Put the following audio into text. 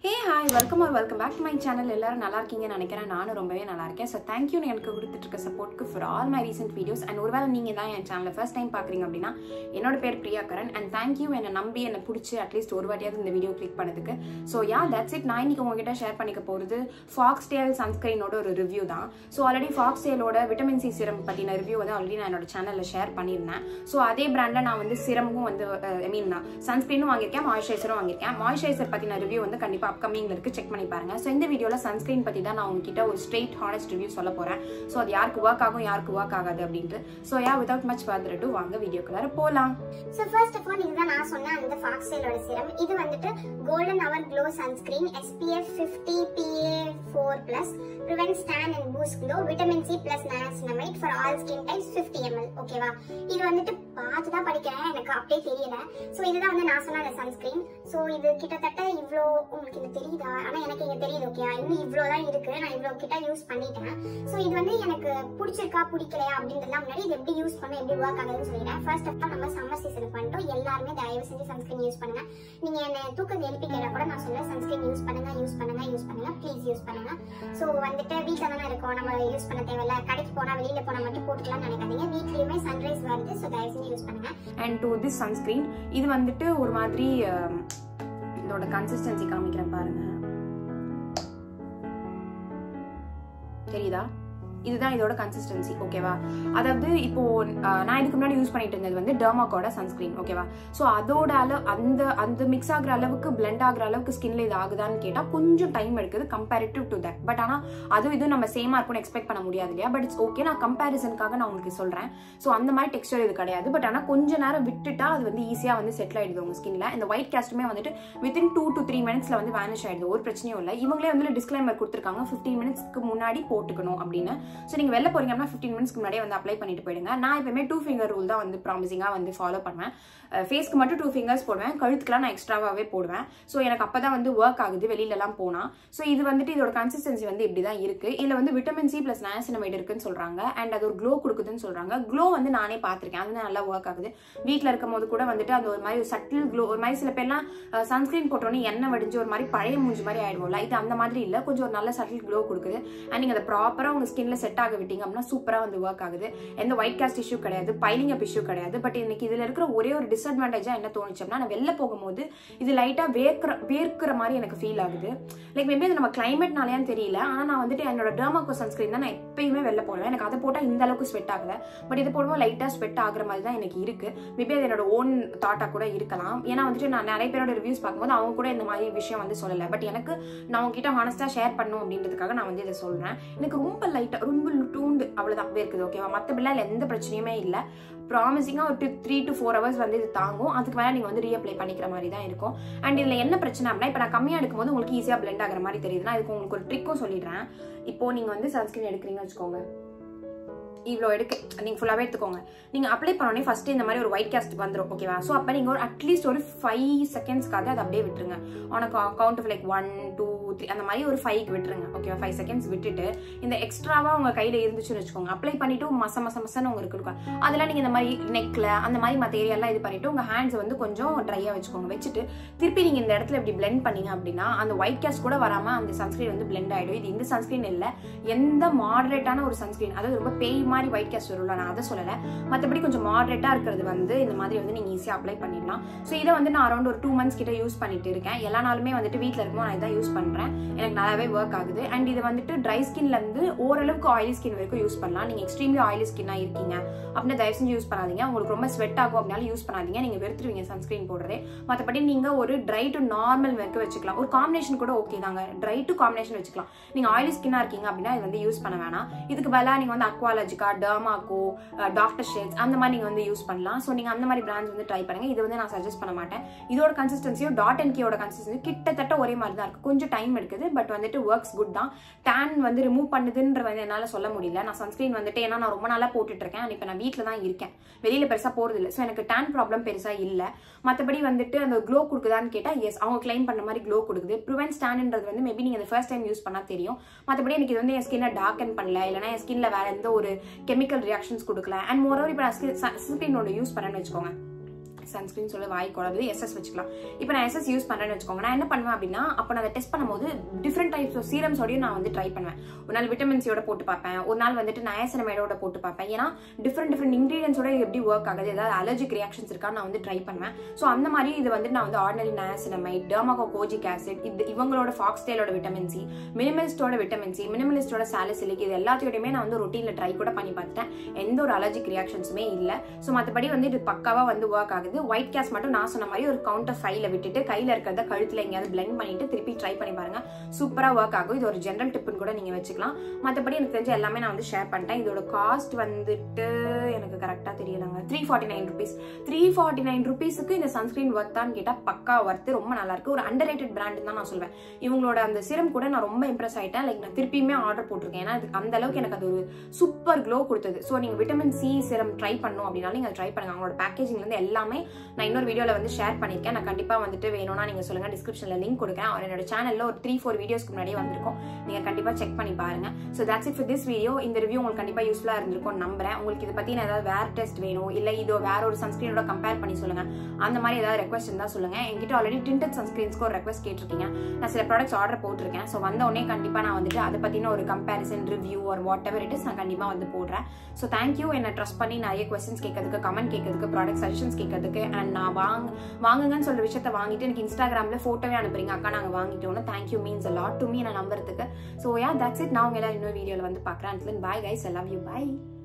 Hey, hi, welcome back to my channel. எல்லாரும் நல்லா இருக்கீங்கன்னு நினைக்கிறேன். நானும் ரொம்பவே நல்லா இருக்கேன். So thank you எனக்கு கொடுத்துட்டு இருக்க சப்போர்ட்க்கு for all my recent videos. And ஒருவேளை நீங்க தான் என் சேனலை first time பாக்குறீங்க அப்படின்னா என்னோட பேர் Priya Karan. And thank you என்னை நம்பி என்னை பிடிச்சி அட்லீஸ்ட் ஒரு வாட்டியாவது இந்த வீடியோ கிளிக் பண்ணதுக்கு. So yeah, that's it. நான் இன்னைக்கு உங்ககிட்ட ஷேர் பண்ணிக்க போறது Foxtale Sunscreenோட ஒரு ரிவ்யூ தான். So already Foxtaleோட விட்டமின் சி சிரம் பத்தின ரிவ்யூ வந்து ஆல்ரெடி நான் என்னோட சேனல்ல ஷேர் பண்ணியிருந்தேன். So அதே பிராண்ட்ல நான் வந்து சிரமும் வந்து சன்ஸ்கிரீனும் வாங்கியிருக்கேன், மாய்ஸ்சரைசரும் வாங்கியிருக்கேன். மாய்ஸ்சரைசர் பத்தின ரிவ்யூ வந்து கண்டிப்பா அப்கமிங்ல இருக்கு, செக் பண்ணி பாருங்க. சோ இந்த வீடியோல சன்ஸ்கிரீன் பத்தி தான் நான் உங்ககிட்ட ஒரு ஸ்ட்ரெயிட் ஹானஸ்ட் ரிவ்யூ சொல்ல போறேன். சோ அது யாருக்கு வர்க் ஆகும் யாருக்கு வர்க் ஆகாது அப்படினு. So yeah without much further ado வாங்க வீடியோக்குள்ள போலாம். சோ ஃபர்ஸ்ட் ஆஃப் ஆல் இதுதான் நான் சொன்ன அந்த Foxtaleோட சீரம். இது வந்துட்டு golden hour glow sunscreen SPF 50 PA4+, prevents tan and boost glow, vitamin C plus niacinamide for all skin types 50 ml. ஓகேவா? இது வந்துட்டு பார்த்து தான் படிக்கிறேன், எனக்கு அப்படியே தெரியல. சோ இதுதான் வந்து நான் சொன்ன அந்த சன்ஸ்கிரீன். சோ இது கிட்டத்தட்ட இவ்ளோ உங்களுக்கு இது தெரியுதா? ஆனா எனக்கு இங்க தெரியுது. ஓகே, இன்னும் இவ்ளோ தான் இருக்கு. நான் இவ்ளோ கிட்ட யூஸ் பண்ணிட்டேன். சோ இது வந்து எனக்கு பிடிச்சிருக்கா பிடிக்கலையா அப்படின்றதுலாம் முன்னாடி இது எப்படி யூஸ் பண்ண எப்படி வர்க் ஆகுதுன்னு சொல்லிடுறேன். ஃபர்ஸ்ட் ஆஃப் ஆல் நம்ம சம்மர் சீசன் பண்ணிட்டோம். எல்லாருமே தயவு செஞ்சு சன்ஸ்கிரீன் யூஸ் பண்ணுங்க. நீங்க என்ன தூக்கத்தை எழுப்பி கேட்டா கூட நான் சொல்ல சன்ஸ்கிரீன் யூஸ் பண்ணுங்க ப்ளீஸ் யூஸ் பண்ணுங்க. சோ வந்துட்டு வீட்ல தானே இருக்கோம், நம்ம யூஸ் பண்ண தேவையில்ல. கடைக்கு போனா வெளியில போனா மட்டும் போட்டுக்கலாம்னு நினைக்காதீங்க. வீட்லயுமே சன்ரைஸ் வருது. சோ தயவு செஞ்சு யூஸ் பண்ணுங்க. அண்ட் டு திஸ் சன்ஸ்கிரீன் இது வந்துட்டு ஒரு மாதிரி இதோட கன்சிஸ்டன்சி காமிக்கிறேன் பாருங்க, தெரியுதா? இதுதான் இதோட கன்சிஸ்டன்சி. ஓகேவா? அதாவது இப்போ நான் இதுக்கு முன்னாடி யூஸ் பண்ணிட்டு இருந்தது வந்து டெர்மாக்கோட சன்ஸ்கிரீன். ஓகேவா? ஸோ அதோட அந்த மிக்ஸ் ஆகுற அளவுக்கு பிளெண்ட் ஆகுற அளவுக்கு ஸ்கின்ல இது ஆகுதான்னு கேட்டா கொஞ்சம் டைம் எடுக்குது கம்பேரிட்டிவ் டு தட். பட் ஆனா இது நம்ம சேமா இருக்கும்னு எக்ஸ்பெக்ட் பண்ண முடியாது இல்லையா? But it's okay. நான் கம்பேரிசனுக்காக நான் உங்களுக்கு சொல்றேன். ஸோ அந்த மாதிரி டெக்ஸ்டர் இது கிடையாது. பட் ஆனா கொஞ்ச நேரம் விட்டுட்டா அது வந்து ஈஸியா வந்து செட்டில் ஆயிடுது உங்க ஸ்கின்ல. இந்த ஒயிட் கேஸ்ட்டுமே வந்துட்டு வித்தின் 2 to 3 minutesல வந்து வேனிஷ் ஆயிடுது. ஒரு பிரச்சனையும் இல்லை. இவங்களே வந்து டிஸ்க்ளைமர் கொடுத்துருக்காங்க 15 minutesக்கு முன்னாடி போட்டுக்கணும் அப்படின்னு. ஸோ நீங்கள் வெளில போறீங்க அப்படின்னா 15 minutesக்கு முன்னாடியே வந்து அப்ளை பண்ணிட்டு போயிடுங்க. நான் எப்பவுமே 2 finger ரூல் தான் வந்து ப்ராமிசிங்காக வந்து ஃபாலோ பண்ணுவேன். ஃபேஸ்க்கு மட்டும் 2 fingers போடுவேன், கழுத்துக்குலாம் நான் எக்ஸ்ட்ராவாகவே போடுவேன். ஸோ எனக்கு அப்போ தான் வந்து ஒர்க் ஆகுது வெளியிலலாம் போனால். ஸோ இது வந்துட்டு இதோட கன்சிஸ்டன்சி வந்து இப்படி தான் இருக்குது. இதில் வந்து விட்டமின் சி ப்ளஸ் நயாசினமைடு இருக்குன்னு சொல்கிறாங்க. அண்ட் அது ஒரு க்ளோ கொடுக்குதுன்னு சொல்கிறாங்க. க்ளோ வந்து நானே பார்த்துருக்கேன், அது நல்லா ஒர்க் ஆகுது. வீட்டில் இருக்கும் போது கூட வந்துட்டு அந்த ஒரு மாதிரி சட்டில் க்ளோ, ஒரு மாதிரி சில பேர்லாம் சன்ஸ்கிரீன் போட்டோன்னே எண்ணெய் வடிஞ்சு ஒரு மாதிரி பழைய மூஞ்சி மாதிரி ஆயிடுவோம்ல, இது அந்த மாதிரி இல்லை. கொஞ்சம் ஒரு நல்ல சட்டில் க்ளோ கொடுக்குது. அண்ட் நீங்கள் அதை ப்ராப்பராக உங்கள் ஸ்கின்ல செட் ஆக விட்டீங்க அப்படின்னா சூப்பராக வந்து ஒர்க் ஆகுது. எந்த ஒயிட் காஸ்ட் இஷ்யூ கிடையாது, பைலிங் அப் இஷ்யூ கிடையாது. பட் இன்னைக்கு இதில் இருக்கிற ஒரே ஒரு டிஸ்அட்வான்டேஜா என்ன தோணுச்சு அப்படின்னா, நான் வெளில போகும்போது இது லைட்டா வேர்க்கிற மாதிரி எனக்கு ஃபீல் ஆகுது. லைக் மேபி அது நம்ம கிளைமேட்னாலேயான்னு தெரியல. ஆனால் நான் வந்துட்டு என்னோட டெர்மாக்கோ சன்ஸ்கிரீன் தான் நான் எப்பயுமே வெளில போடுவேன். எனக்கு அதை போட்டால் இந்த அளவுக்கு ஸ்வெட் ஆகல. பட் இது போடும்போது லைட்டா ஸ்வெட் ஆகுற மாதிரி தான் எனக்கு இருக்கு. மேபி அது என்னோட ஓன் தாட்டா கூட இருக்கலாம். ஏன்னா வந்துட்டு நான் நிறைய பேரோட ரிவ்யூஸ் பார்க்கும்போது அவங்க கூட இந்த மாதிரி விஷயம் வந்து சொல்லலை. பட் எனக்கு நான் உங்ககிட்ட ஹானஸ்டா ஷேர் பண்ணும் அப்படின்றதுக்காக நான் வந்து இதை சொல்றேன். எனக்கு ரொம்ப லைட்டா ரொம்ப டூண்டு அவ்வளவுதான் இருக்குது. ஓகேவா? மற்றபடிலாம் இல்லை, எந்த பிரச்சனையுமே இல்லை. ப்ராமிசிங்கா ஒரு 3 to 4 hours வந்து இது தாங்கும். அதுக்கு மேலே நீங்க வந்து ரீஅப்ளை பண்ணிக்கிற மாதிரி தான் இருக்கும். அண்ட் இதுல என்ன பிரச்சனை அப்படின்னா, இப்போ நான் கம்மியா எடுக்கும்போது உங்களுக்கு ஈஸியா பிளெண்ட் ஆகிற மாதிரி தெரியுதுன்னா, இதுக்கு உங்களுக்கு ஒரு ட்ரிக்கும் சொல்லிடுறேன். இப்போ நீங்க வந்து சன்ஸ்கிரீன் எடுக்கிறீங்கன்னு வச்சுக்கோங்க, இவ்வளோ எடுக்க நீங்கள் ஃபுல்லாகவே எடுத்துக்கோங்க. நீங்கள் அப்ளை பண்ணோடனே ஃபஸ்ட்டு இந்த மாதிரி ஒரு ஒயிட் கேஸ்ட் வந்துடும். ஓகேவா? ஸோ அப்போ நீங்கள் ஒரு அட்லீஸ்ட் ஒரு 5 secondsக்காக அதை அப்படியே விட்டுருங்க. உனக்கு கவுண்ட் ஆஃப் லைக் 1 2 3 அந்த மாதிரி ஒரு 5க்கு விட்டுருங்க. ஓகேவா? 5 seconds விட்டுட்டு இந்த எக்ஸ்ட்ராவாக உங்கள் கையில் இருந்துச்சுன்னு வச்சுக்கோங்க, அப்ளை பண்ணிவிட்டு மசன்னு உங்களுக்கு இருக்கும். அதெல்லாம் நீங்கள் இந்த மாதிரி நெக்கில் அந்த மாதிரி மற்ற ஏரியாலாம் இது பண்ணிவிட்டு உங்கள் ஹேண்ட்ஸ் வந்து கொஞ்சம் ட்ரையாக வச்சுக்கோங்க. வச்சுட்டு திருப்பி நீங்கள் இந்த இடத்துல இப்படி பிளெண்ட் பண்ணீங்க அப்படின்னா அந்த ஒயிட் கேஸ்ட் கூட வராமல் அந்த சன்ஸ்கிரீன் வந்து பிளெண்ட் ஆகிடும். இது இந்த சன்ஸ்கிரீன் இல்லை, எந்த மாடரேட்டான ஒரு சன்ஸ்கிரீன், அதாவது ரொம்ப பேய் மாதிரி ஒயிட் கேஸ்ட் வரும்ல, நான் அதை சொல்லலை. மற்றபடி கொஞ்சம் மாடரேட்டா இருக்கிறது வந்து இந்த மாதிரி வந்து நீங்க ஈஸியா அப்ளை பண்ணிடலாம். ஸோ இதை வந்து நான் அரௌண்ட் ஒரு 2 months கிட்ட யூஸ் பண்ணிட்டு இருக்கேன். எல்லா நாளுமே வந்துட்டு வீட்டில் இருக்கும்போது நான் இதான் யூஸ் பண்றேன். எனக்கு நல்லாவே ஒர்க் ஆகுது. அண்ட் இது வந்துட்டு ட்ரை ஸ்கின்ல இருந்து ஓரளவுக்கு ஆயிலி ஸ்கின் வரைக்கும் யூஸ் பண்ணலாம். நீங்க எக்ஸ்ட்ரீம்லி ஆயிலி ஸ்கின்னா இருக்கீங்க அப்படின்னு தயவு செஞ்சு யூஸ் பண்ணாதீங்க. உங்களுக்கு ரொம்ப ஸ்வெட் ஆகும் அப்படினாலும் யூஸ் பண்ணாதீங்க, நீங்க வெறுத்துருவீங்க சன்ஸ்கிரீன் போடுறதே. மற்றபடி நீங்க ஒரு ட்ரை டு நார்மல் வரைக்கும் வச்சுக்கலாம். ஒரு காம்பினேஷன் கூட ஓகே தாங்க, ட்ரை டு காம்பினேஷன் வச்சுக்கலாம். நீங்க ஆயிலி ஸ்கின்னா இருக்கீங்க அப்படின்னா இது வந்து யூஸ் பண்ண வேணாம். இதுக்கு பதிலாக நீங்க வந்து அக்வாலஜிக்கா, டெர்மாக்கோ, டாக்டர் ஷேட்ஸ் அந்த மாதிரி நீங்க வந்து யூஸ் பண்ணலாம். ஸோ நீங்க அந்த மாதிரி பிராண்ட்ஸ் வந்து ட்ரை பண்ணுங்க. இது வந்து நான் சஜஸ்ட் பண்ண மாட்டேன். இதோட கன்சிஸ்டன்சியும் டாட்&கீயோட கன்சிஸ்டன்சி கிட்டத்தட்ட ஒரே மாதிரி தான் இருக்கு. கொஞ்சம் டைம் எடுக்குது, பட் வந்துட்டு ஒர்க்ஸ் குட் தான். டேன் வந்து ரிமூவ் பண்ணுதுன்ற வந்து என்னால சொல்ல முடியல. நான் சன்ஸ்கிரீன் வந்துட்டு ஏன்னா நான் ரொம்ப நாளா போட்டுட்டு இருக்கேன். இப்போ நான் வீட்டில் தான் இருக்கேன், வெளியில பெருசா போறது இல்லை. ஸோ எனக்கு டேன் ப்ராப்ளம் பெருசா இல்லை. மற்றபடி வந்துட்டு அந்த க்ளோ கொடுக்குதான்னு கேட்டா எஸ், அவங்க கிளைம் பண்ண மாதிரி க்ளோ கொடுக்குது. ப்ரிவென்ட் டேன்ன்றது வந்து மேபி நீங்க ஃபர்ஸ்ட் டைம் யூஸ் பண்ணா தெரியும். மற்றபடி எனக்கு இது வந்து என் ஸ்கின்னை டார்க்கன் பண்ணல, இல்லைன்னா என் ஸ்கின்ல வேற எந்த ஒரு கெமிக்கல் ரியாக்ஷன்ஸ் கொடுக்கல. அண்ட் மோரோவர் இப்போ நான் சன்ஸ்கிரீன் யூஸ் பண்ணேன்னு வச்சுக்கோங்க, சன்ஸ்கிரீன் சொல்லி வாய் கூடாது, SS வச்சுக்கலாம். இப்போ நான் SS யூஸ் பண்றேன்னு வச்சுக்கோங்க, நான் என்ன பண்ணுவேன் அப்படின்னா, அப்போ நான் அதை டெஸ்ட் பண்ணும்போது டிஃப்ரெண்ட் டைப்ஸ் ஆஃப் சீரம்ஸோடய நான் வந்து ட்ரை பண்ணுவேன். ஒரு நாள் விட்டமின் சியோட போட்டு பார்ப்பேன், ஒரு நாள் வந்துட்டு நயாசினமைடோட போட்டு பார்ப்பேன். ஏன்னா டிஃப்ரெண்ட் இன்கிரீடியன்ஸோட எப்படி ஒர்க் ஆகுது, ஏதாவது அலர்ஜிக் ரியாக்ஷன்ஸ் இருக்கா நான் வந்து ட்ரை பண்ணுவேன். ஸோ அந்த மாதிரி இது வந்து நான் வந்து ஆர்டினரி நயாசினமைட், டெர்மாகோஜிக் ஆசிட், இவங்களோட ஃபாக்ஸ்டேலோட விட்டமின் சி, மினிமலிஸ்டோட விட்டமின் சி, மினிமலிஸ்டோட சாலிசிலிக், இது எல்லாத்தையுமே நான் வந்து ரொட்டீன்ல ட்ரை கூட பண்ணி பார்த்துட்டேன். எந்த ஒரு அலர்ஜிக் ரியாக்ஷன்ஸுமே இல்லை. ஸோ மற்றபடி வந்து இது பக்காவா வந்து ஒர்க் ஆகுது. ஒயிட் கேஸ் மட்டும் நான் சொன்ன மாதிரி ஒரு கவுண்டர் 5ல விட்டுட்டு கையில இருக்கிறத கழுத்துல எங்கேயாவது பிளெண்ட் பண்ணிட்டு திருப்பி ட்ரை பண்ணி பாருங்க, சூப்பரா ஒர்க் ஆகும். இது ஒரு ஜெனரல் டிப்னு கூட நீங்க வச்சுக்கலாம். மற்றபடி எனக்கு தெரிஞ்ச எல்லாமே நான் வந்து ஷேர் பண்ணிட்டேன். இதோட காஸ்ட் வந்துட்டு எனக்கு கரெக்டா தெரியலங்க, 349 rupees. 349 rupeesக்கு இந்த சன்ஸ்கிரீன் ஒர்த்தான்னு கேட்டா பக்கா ஒர்த்து, ரொம்ப நல்லா இருக்கு. ஒரு அண்டர் ரேட்டட் பிராண்ட் தான் நான் சொல்வேன். இவங்களோட அந்த சிரம் கூட நான் ரொம்ப இம்ப்ரெஸ் ஆயிட்டேன். லைக் நான் திருப்பியுமே ஆர்டர் போட்டிருக்கேன், ஏன்னா அந்த அளவுக்கு எனக்கு அது ஒரு சூப்பர் க்ளோ கொடுத்தது. ஸோ நீங்க விட்டமின் சி சிரம் ட்ரை பண்ணணும் அப்படின்னா நீங்க ட்ரை பண்ணுங்க. அவங்களோட பேக்கேஜிங்ல இருந்து எல்லாமே நான் இன்னொரு வீடியோல வந்து ஷேர் பண்ணிருக்கேன். நான் கண்டிப்பா வந்துட்டு வேணும்னா நீங்க சொல்லுங்க, டிஸ்கிரிப்ஷன்ல லிங்க் கொடுக்குறேன். அவர் என்னோட சேனல்ல ஒரு 3-4 வீடியோஸ்க்கு முன்னாடியே வந்திருக்கும், நீங்க கண்டிப்பா செக் பண்ணி பாருங்க. So that's it for this video. இந்த ரிவ்யூ உங்களுக்கு கண்டிப்பா யூஸ்ஃபுல்லா இருந்திருக்கும் நம்புறேன். உங்களுக்கு இதை பத்தி ஏதாவது வேற டெஸ்ட் வேணும், இல்ல இதோ வேற ஒரு சன்ஸ்கிரீனோட கம்பேர் பண்ணி சொல்லுங்க, அந்த மாதிரி ஏதாவது ரெக்வஸ்ட் இருந்தா சொல்லுங்க. என்கிட்ட ஆல்ரெடி டிண்டட் சன்ஸ்கிரீன்ஸ்க்கு ஒரு ரெக்வஸ்ட் கேட்டிருக்கீங்க. நான் சில ப்ராடக்ட்ஸ் ஆர்டர் போட்டிருக்கேன். ஸோ வந்த உடனே கண்டிப்பா நான் வந்துட்டு அதை பத்தின ஒரு கம்பேரிசன் ரிவ்யூ ஒரு வாட் எவர் இட் இஸ் நான் கண்டிப்பா வந்து போடுறேன். ஸோ தேங்க்யூ என்ன ட்ரஸ்ட் பண்ணி நிறைய கொஸ்டின்ஸ் கேட்கறதுக்கு, கமெண்ட் கேட்கறதுக்கு, ப்ராடக்ட் சஜஷன்ஸ் கேட்கறதுக்கு, அண்ட் நான் வாங்குங்கன்னு சொல்ற விஷயத்த வாங்கிட்டு எனக்கு இன்ஸ்டாகிராம்ல போட்டோவே அனுப்புறீங்க, அக்கா நாங்க வாங்கிட்டோம்னு. Thank you means a lot to me நான் நம்புறதுக்கு. So yeah that's it. நான் உங்க எல்லாரும் இன்னொரு வீடியோல வந்து பார்க்குறேன். Until then, bye guys, I love you, bye.